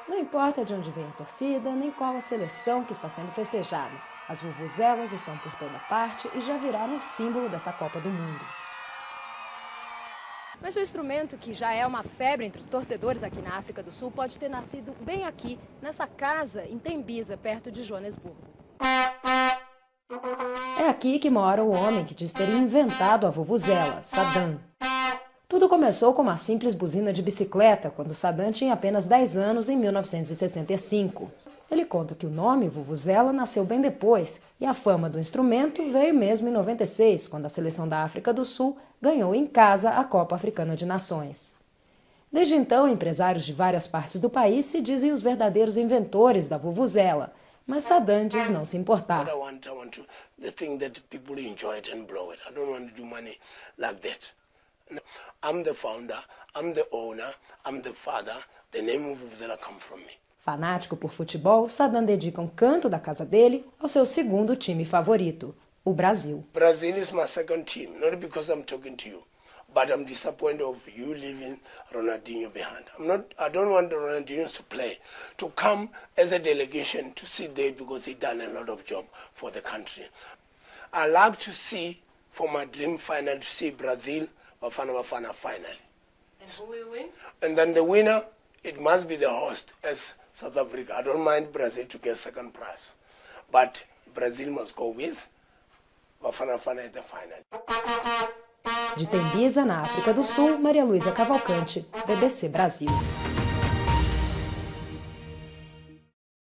Não importa de onde vem a torcida, nem qual a seleção que está sendo festejada. As vuvuzelas estão por toda parte e já viraram o símbolo desta Copa do Mundo. Mas o instrumento que já é uma febre entre os torcedores aqui na África do Sul pode ter nascido bem aqui, nessa casa em Tembisa, perto de Joanesburgo. É aqui que mora o homem que diz ter inventado a vuvuzela, Saddam. Tudo começou com uma simples buzina de bicicleta, quando Saddam tinha apenas 10 anos, em 1965. Ele conta que o nome vuvuzela nasceu bem depois, e a fama do instrumento veio mesmo em 96, quando a seleção da África do Sul ganhou em casa a Copa Africana de Nações. Desde então, empresários de várias partes do país se dizem os verdadeiros inventores da vuvuzela, mas Saddam diz não se importar. I'm the founder, I'm the owner, I'm the father, the name of Vuvuzela come from me. Fanático por futebol, Saddam dedica um canto da casa dele ao seu segundo time favorito, o Brasil. Brazil is my second team, not because I'm talking to you, but I'm disappointed of you leaving Ronaldinho behind. I don't want the Ronaldinhos to play, to come as a delegation to sit there because he done a lot of job for the country. I like to see, for my dream final, to see Brazil Bafana final. And who will win? And then the winner, it must be the host as South Africa. I don't mind Brazil to get second prize, but Brazil must go with Bafana at the final. De Tembisa, na África do Sul, Maria Luísa Cavalcante, BBC Brasil.